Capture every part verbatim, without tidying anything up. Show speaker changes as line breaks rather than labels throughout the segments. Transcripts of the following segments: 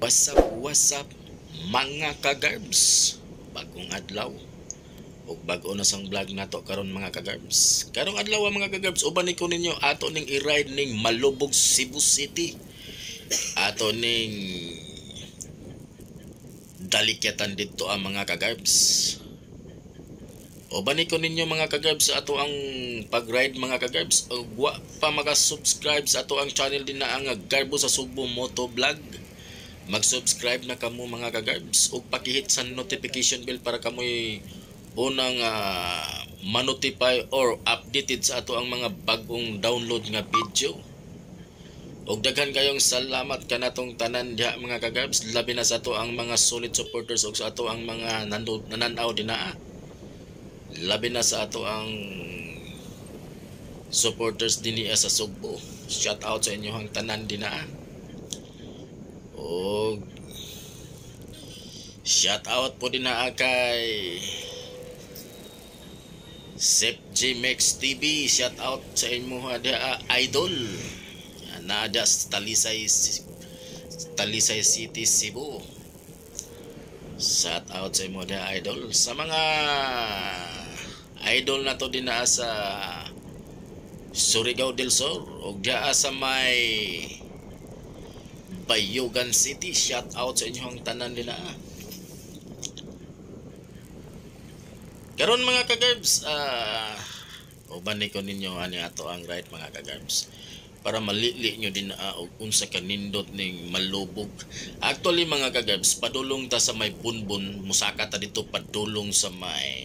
What's up, what's up, mga kagarbs? Bagong adlaw o bago na sang vlog nato karon mga kagarbs. Karong adlaw mga kagarbs, uban ko ninyo ato ning i-ride ning Malubog, Cebu City. Ato ning dalikyatan dito ang mga kagarbs. Uban ko ninyo mga kagarbs ato ang pag-ride mga kagarbs. O wa pa maka-subscribe sa ato ang channel din na ang Garbo sa Subo Moto Vlog. Mag-subscribe na kamo mga kagarbs ug pakihit sa notification bell para kamoy unang uh, ma-notify or updated sa ato ang mga bagong download nga video. Ug daghan kayong salamat kanatong tanan diha mga kagarbs, labi na sa ato ang mga solid supporters ug sa ato ang mga nananaw dinaa. Labi na sa ato ang supporters dinhi sa Sugbo. Shout out sa inyong tanan dinaa. O shout out po din na kay Sep J Max T V. Shout out sa inyo ada idol na ada sa Talisay Talisay City, Cebu. Shout out sa inyo ada idol. Sa mga idol na to din na sa Surigao del Sur o dia sa may Bayugan City. Shout out sa inyong tanan din na. Karon mga kagarbs, uh, uban ko ninyo ani ato ang ride mga kagarbs para malili nyo din uh, unsa ka nindot ning Malubog. Actually mga kagarbs, padulong ta sa may Bunbun, musaka ta dito padulong sa may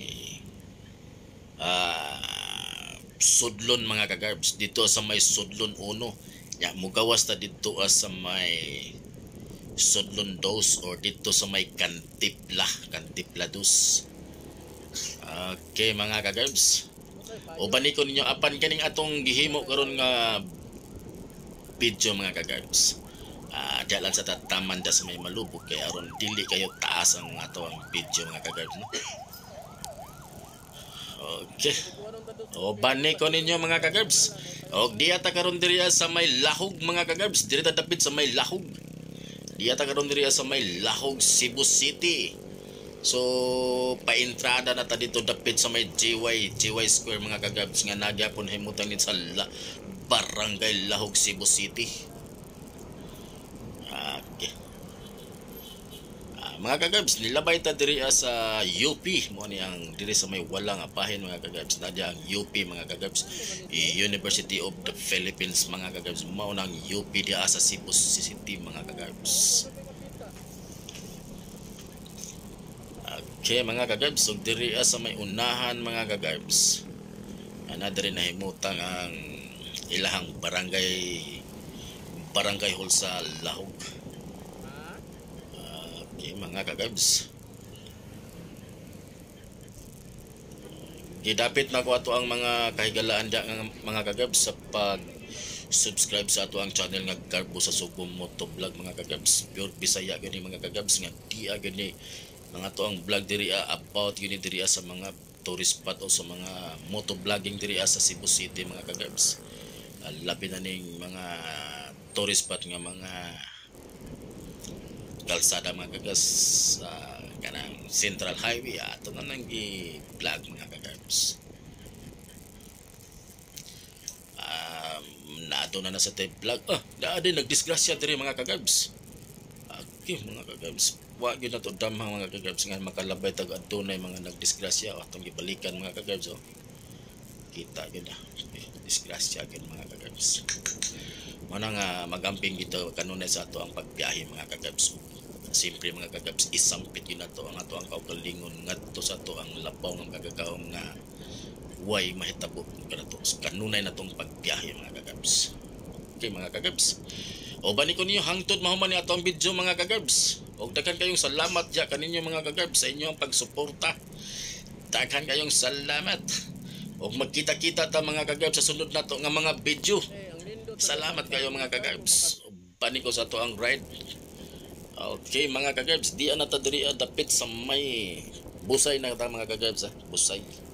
uh, Sudlon mga kagarbs, dito sa may Sudlon uno. Ya, mugawas ta dito as sa may Sudlon dos or dito sa may Kantipla, Kantipla dos. Okay mga kagarbs. Uban ko ninyo apan kaning atong gihimo karon nga video mga kagarbs. Ah, uh, diyan lang sa tataman da sa may Malubog kay aron dili kayo taas ang ato ang video mga kagarbs, no? Okay. Uban ko ninyo mga kagarbs. Og diya ta karon diriya sa may Lahog mga kagarbs, diri ta dapit sa may Lahog. Diya ta karon diriya sa may Lahog, Cebu City. So pa-entrada na ta dito dapit sa may G Y G Y Square mga kagarbs nga nagyapon himutan din sa La Barangay Lahog, Cebu City. Okay. Ah, mga kagarbs, nilabay ta diriya sa U P mo ni ang diri sa may walang apahin mga kagarbs. Nadya ang U P mga kagarbs, University of the Philippines mga kagarbs. Mao nang U P diya sa Cebu City mga kagarbs. Okay mga kagarbs, ug diri sa may unahan mga kagarbs, ana diri nahimutang ang ilahang barangay barangay hall sa Lahog. Okay mga kagarbs, gidapit na ko ato ang mga kahigalaan diya mga kagarbs sa pag subscribe sa ato ang channel nga Garbo sa Subo Moto Vlog mga kagarbs. Pure Bisaya gani mga kagarbs nga di gani mga to ang vlog diri about yun diri sa mga tourist spot o sa mga moto vlogging diri sa Cebu City mga kagarbs. Uh, labi na ning mga tourist spot nga mga kalsada mga kagarbs sa uh, kanang Central Highway ato na nang i-vlog mga kagarbs. Um, nato na na sa type vlog. Ah, naa din nagdisgrasya diri mga kagarbs. Okay mga kagarbs, wa gyud na to damhang mga kagarbs nga makalabay tag adunay mga nagdisgrasya o atong gibalikan mga kagarbs. Oh. Kita gyud na disgrasya gyud mga kagarbs. Muna nga magamping dito kanunay sa ato ang pagbiyahe mga kagarbs. Siyempre mga kagarbs, isampit yun na to ang ato ang kaugalingon ngadto sa ato ang labaw ng kagagawang nga way mahitabo kanato kanunay na tong pagbiyahe mga kagarbs. Okay mga kagarbs, o bani ko niyo hangtod mahuman ni ato ang video mga kagarbs. Og daghan kayong salamat diya kaninyo mga kagarbs sa inyong pagsuporta. Daghan kayong salamat. Og magkita-kita ta mga kagarbs sa sunod nato nga mga video. Salamat kayo mga kagarbs. Bani ko sa ato ang ride. Okay mga kagarbs, di ana ta diri dapit sa may Busay na ta mga kagarbs, ha? Busay.